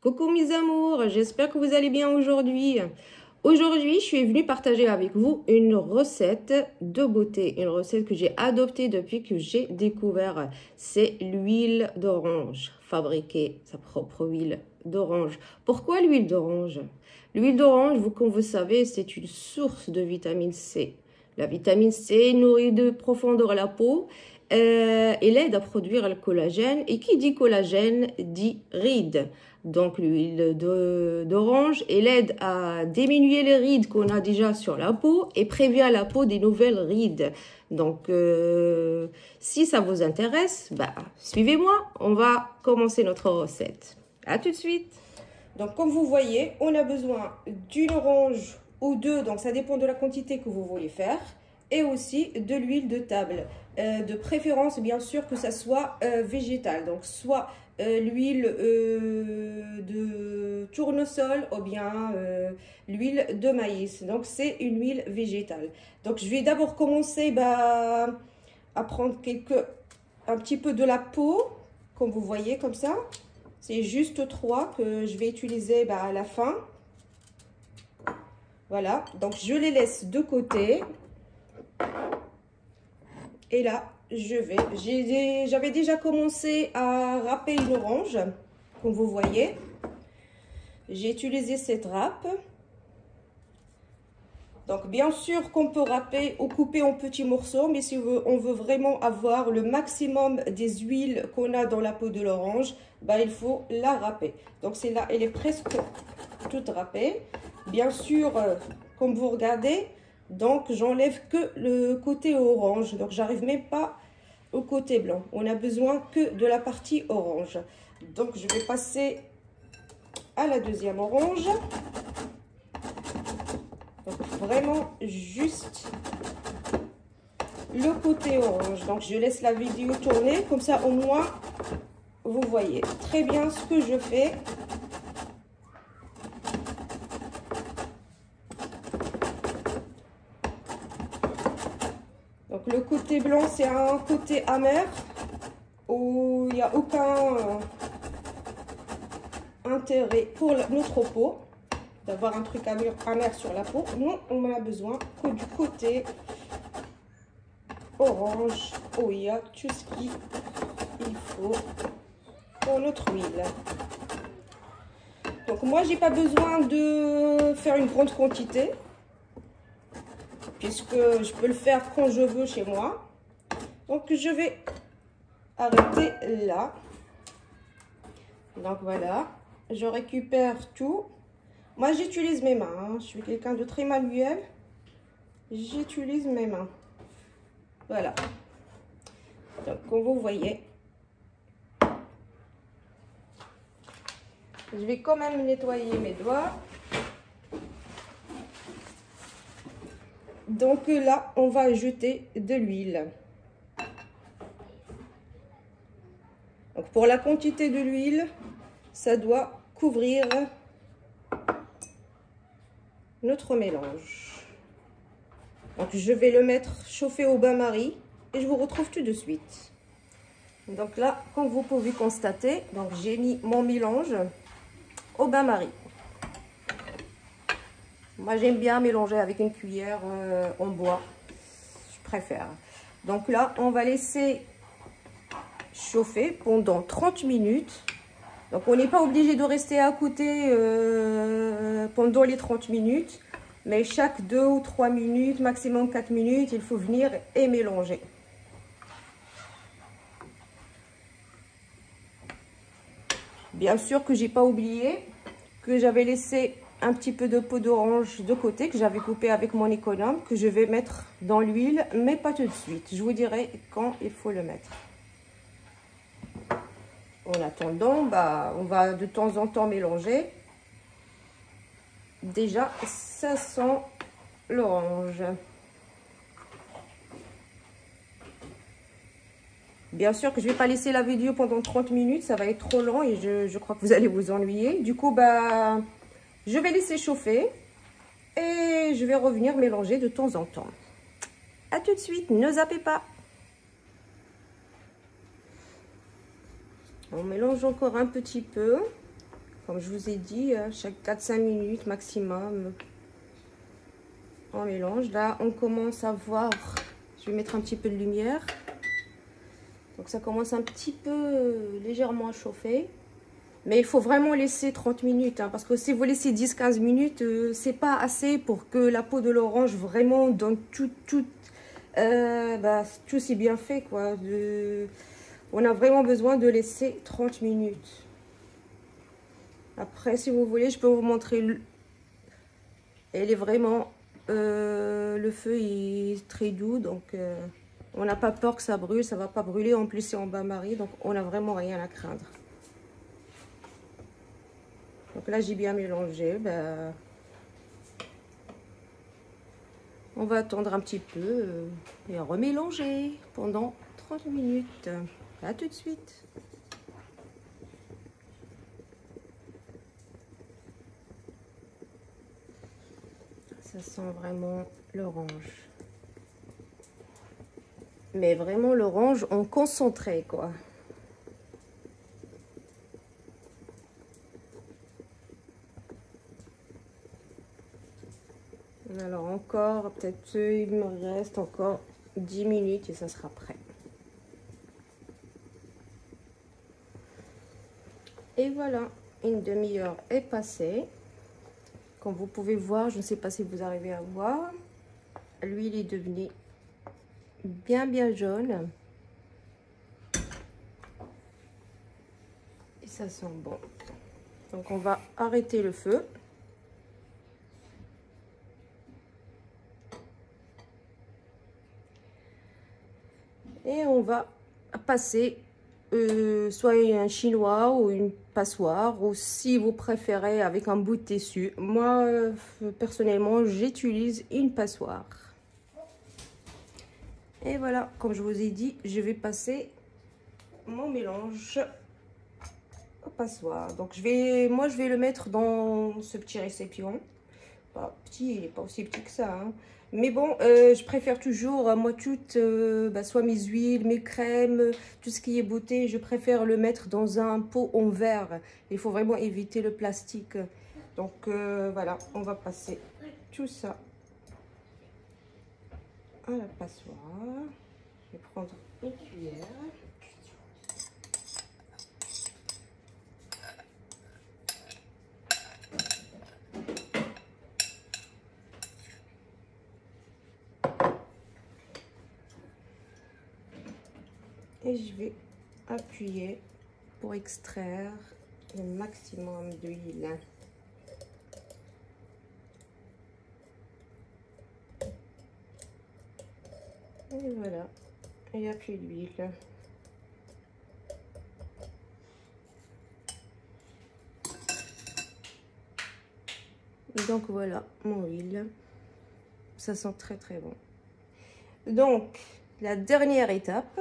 Coucou mes amours, j'espère que vous allez bien aujourd'hui. Aujourd'hui, je suis venue partager avec vous une recette de beauté, une recette que j'ai adoptée depuis que j'ai découvert. C'est l'huile d'orange, fabriquer sa propre huile d'orange. Pourquoi l'huile d'orange? L'huile d'orange, comme vous savez, c'est une source de vitamine C. La vitamine C nourrit de profondeur la peau. Elle aide à produire le collagène. Et qui dit collagène dit rides. Donc l'huile d'orange, elle aide à diminuer les rides qu'on a déjà sur la peau et prévient la peau des nouvelles rides. Donc si ça vous intéresse, suivez-moi, on va commencer notre recette. À tout de suite. Donc comme vous voyez, on a besoin d'une orange ou deux, donc ça dépend de la quantité que vous voulez faire, et aussi de l'huile de table. De préférence, bien sûr, que ça soit végétale, donc soit l'huile de tournesol ou bien l'huile de maïs. Donc c'est une huile végétale. Donc je vais d'abord commencer à prendre un petit peu de la peau, comme vous voyez, comme ça. C'est juste 3 que je vais utiliser à la fin. Voilà, donc je les laisse de côté. Et là, j'avais déjà commencé à râper une orange, comme vous voyez. J'ai utilisé cette râpe. Donc, bien sûr qu'on peut râper ou couper en petits morceaux, mais si on veut vraiment avoir le maximum des huiles qu'on a dans la peau de l'orange, il faut la râper. Donc, c'est là, elle est presque toute râpée. Bien sûr, comme vous regardez, donc j'enlève que le côté orange. Donc, j'arrive même pas au côté blanc. On a besoin que de la partie orange. Donc, je vais passer à la deuxième orange. Donc, vraiment juste le côté orange. Donc, je laisse la vidéo tourner. Comme ça, au moins, vous voyez très bien ce que je fais. Donc, le côté blanc, c'est un côté amer où il n'y a aucun intérêt pour notre peau d'avoir un truc amer sur la peau. Nous, on a besoin que du côté orange où il y a tout ce qu'il faut pour notre huile. Donc moi, j'ai pas besoin de faire une grande quantité puisque je peux le faire quand je veux chez moi. Donc je vais arrêter là. Donc voilà, je récupère tout. Moi, j'utilise mes mains. Hein. Je suis quelqu'un de très manuel. J'utilise mes mains. Voilà. Donc, comme vous voyez, je vais quand même nettoyer mes doigts. Donc là, on va ajouter de l'huile. Donc, pour la quantité de l'huile, ça doit couvrir notre mélange. Donc je vais le mettre chauffer au bain-marie et je vous retrouve tout de suite. Donc là, comme vous pouvez constater, donc j'ai mis mon mélange au bain-marie. Moi j'aime bien mélanger avec une cuillère en bois, je préfère. Donc là, on va laisser chauffer pendant 30 minutes. Donc, on n'est pas obligé de rester à côté pendant les 30 minutes. Mais chaque 2 ou 3 minutes, maximum 4 minutes, il faut venir et mélanger. Bien sûr que j'ai pas oublié que j'avais laissé un petit peu de peau d'orange de côté, que j'avais coupé avec mon économe, que je vais mettre dans l'huile, mais pas tout de suite. Je vous dirai quand il faut le mettre. En attendant, on va de temps en temps mélanger. Déjà, ça sent l'orange. Bien sûr que je ne vais pas laisser la vidéo pendant 30 minutes, ça va être trop long et je crois que vous allez vous ennuyer. Du coup, je vais laisser chauffer et je vais revenir mélanger de temps en temps. À tout de suite, ne zappez pas. On mélange encore un petit peu. Comme je vous ai dit, chaque 4-5 minutes maximum, on mélange. Là, on commence à voir, je vais mettre un petit peu de lumière. Donc ça commence un petit peu légèrement à chauffer. Mais il faut vraiment laisser 30 minutes. Hein, parce que si vous laissez 10-15 minutes, c'est pas assez pour que la peau de l'orange vraiment donne tout c'est bien fait, quoi. On a vraiment besoin de laisser 30 minutes. Après, si vous voulez, je peux vous montrer. Elle est vraiment... le feu est très doux, donc on n'a pas peur que ça brûle. Ça va pas brûler. En plus, c'est en bain-marie, donc on n'a vraiment rien à craindre. Donc là, j'ai bien mélangé. On va attendre un petit peu et remélanger pendant 30 minutes. À tout de suite. Ça sent vraiment l'orange. Mais vraiment l'orange en concentré, quoi. Alors encore, peut-être il me reste encore 10 minutes et ça sera prêt. Et voilà, une demi-heure est passée. Comme vous pouvez voir, je ne sais pas si vous arrivez à voir, l'huile est devenue bien jaune. Et ça sent bon. Donc on va arrêter le feu. Et on va passer soit un chinois ou une passoire, ou si vous préférez avec un bout de tissu. Moi, personnellement, j'utilise une passoire. Et voilà, comme je vous ai dit, je vais passer mon mélange au passoire. Donc, moi, je vais le mettre dans ce petit récipient. Pas petit, il n'est pas aussi petit que ça, hein. Mais bon, je préfère toujours, moi, soit mes huiles, mes crèmes, tout ce qui est beauté, je préfère le mettre dans un pot en verre. Il faut vraiment éviter le plastique. Donc, voilà, on va passer tout ça à la passoire. Je vais prendre une cuillère. Et je vais appuyer pour extraire le maximum d'huile. Et voilà, il n'y a plus d'huile. Donc voilà mon huile. Ça sent très bon. Donc la dernière étape,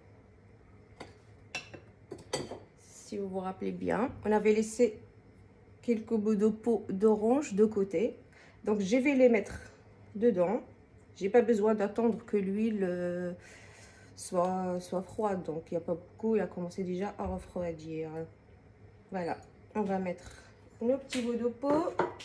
si vous vous rappelez bien, on avait laissé quelques bouts de peau d'orange de côté. Donc je vais les mettre dedans. J'ai pas besoin d'attendre que l'huile soit froide. Donc il n'y a pas beaucoup, il a commencé déjà à refroidir. Voilà, on va mettre nos petits bouts de peau.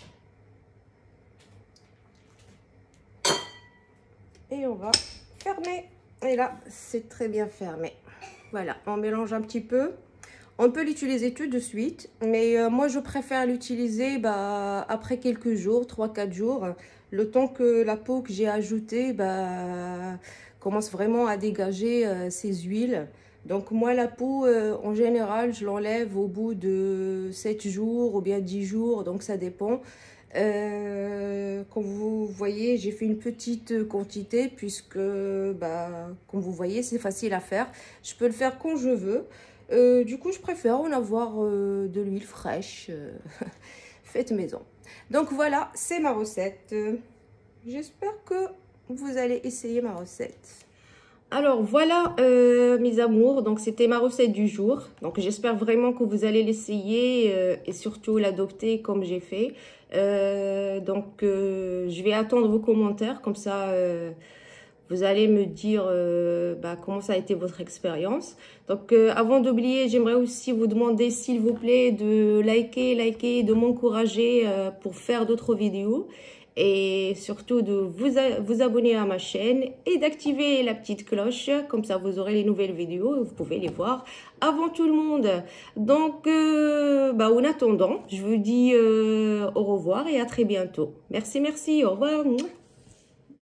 Et on va fermer. Et là, c'est très bien fermé. Voilà, on mélange un petit peu. On peut l'utiliser tout de suite, mais moi je préfère l'utiliser après quelques jours, 3-4 jours, le temps que la peau que j'ai ajoutée commence vraiment à dégager ses huiles. Donc moi la peau en général je l'enlève au bout de 7 jours ou bien 10 jours, donc ça dépend. Comme vous voyez, j'ai fait une petite quantité puisque comme vous voyez c'est facile à faire. Je peux le faire quand je veux. Du coup, je préfère en avoir de l'huile fraîche faite maison. Donc voilà, c'est ma recette. J'espère que vous allez essayer ma recette. Alors voilà mes amours, donc c'était ma recette du jour. Donc j'espère vraiment que vous allez l'essayer et surtout l'adopter comme j'ai fait. Je vais attendre vos commentaires, comme ça Vous allez me dire comment ça a été votre expérience. Donc, avant d'oublier, j'aimerais aussi vous demander, s'il vous plaît, de liker, de m'encourager pour faire d'autres vidéos. Et surtout de vous abonner à ma chaîne et d'activer la petite cloche. Comme ça, vous aurez les nouvelles vidéos et vous pouvez les voir avant tout le monde. Donc, en attendant, je vous dis au revoir et à très bientôt. Merci, au revoir.